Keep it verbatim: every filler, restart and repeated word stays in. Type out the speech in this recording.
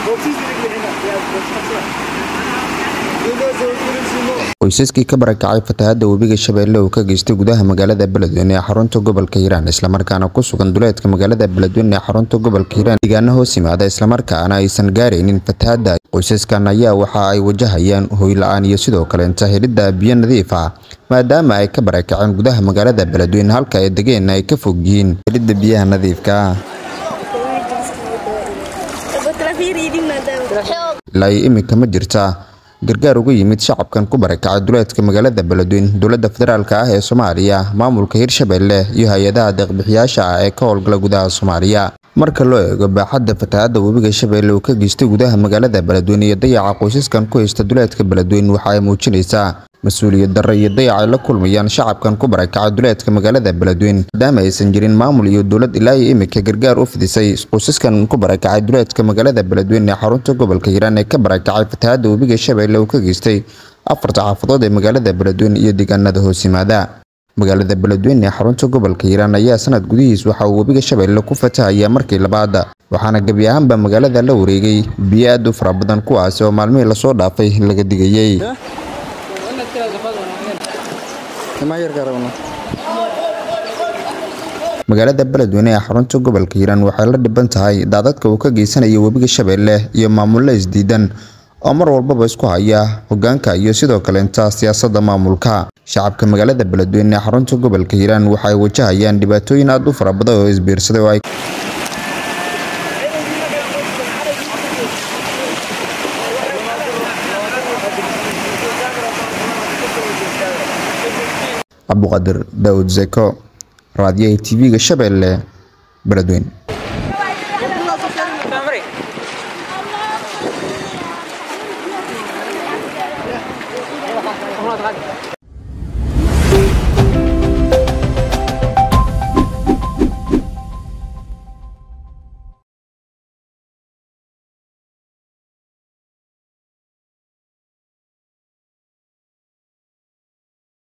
qoysaskii ka barakacay fatahaada webiga Shabeelle oo ka geystay gudaha magaalada Beledweyne ee xarunta gobolka Hiiraan isla markaana ku sugan duleedka magaalada Beledweyne ee xarunta gobolka Hiiraan deegaano hoos yimaada isla markaana aysan gaareynin fatahaada qoysaskan ayaa waxa ay wajahayaan hoy la'aan iyo sidoo kale inta helida biyo nadiif ah maadaama ay ka barakaceen gudaha magaalada Beledweyne halka ay degeen ay ka fog yihiin helida biyaha nadiifka ah la imika ma jirta gargaar uga yimid shacabkan ku barakacay duleedka magaalada Beledweyne dowladda federaalka ah ee Soomaaliya maamulka Hirshabeelle iyo hay'adaha deeq-bixiyaasha ah ee ka howlgala gudaha Soomaaliya marka loo eego baaxadda fatahaada webiga Shabeelle oo ka geystay gudaha magaalada Beledweyne iyo dayaca qoysaskan ku haysta duleedka Beledweyne waxa ay muujinaysaa mas'uuliyad darro iyo dayac ay la kulmayaan shacabkan ku barakacay duleedka magaalada Beledweyne maadaama aysan jirin maamul iyo dowlad ilaa imika gargaar u fidisay qoysaskan ku barakacay duleedka magaalada Beledweyne ee xarunta gobolka Hiiraan ee ka barakacay fatahaada webiga Shabeelle oo ka geystay afarta xaafadood ee magaalada Beledweyne iyo deegaanada hoos yimaada magaalada Beledweyne ee xarunta gobolka Hiiraan ayaa sanad gudihiis waxa uu webiga Shabeelle ku fatahaya markii labaad waxaana gabi ahaanba magaalada la wareegay biyo aad u fara badan kuwaas oo maalmihii la soo dhaafay laga digayay magaalada Beledweyne ee xarunta gobolka Hiiraan waxay la dhiban tahay daadadka uu ka geysanayo webiga Shabeelle iyo maamulada isdiidan oo mar walba isku haya hoggaanka iyo sidoo kale inta siyaasadda maamulka shacabka magaalada Beledweyne ee xarunta gobolka Hiiraan waxay wajahayaan dhibaatooyin aad u fara badan oo isbiirsaday oo ay Abu Qadir Daud Zeko raadiyaha T V-ga Shabeelle Beledweyne